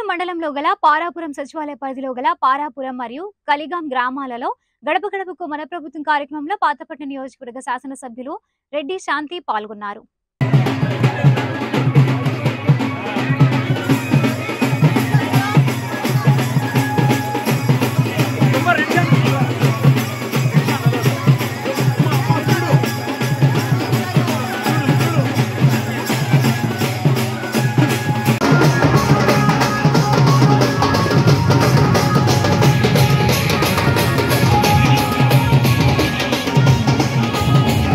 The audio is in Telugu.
మండలంలో గల పారాపురం సచివాలయ పరిధిలో గల పారాపురం మరియు కలిగాం గ్రామాలలో గడప గడపకు మన ప్రభుత్వం కార్యక్రమంలో పాతపట్నం నియోజకవర్గ శాసనసభ్యులు రెడ్డి శాంతి పాల్గొన్నారు.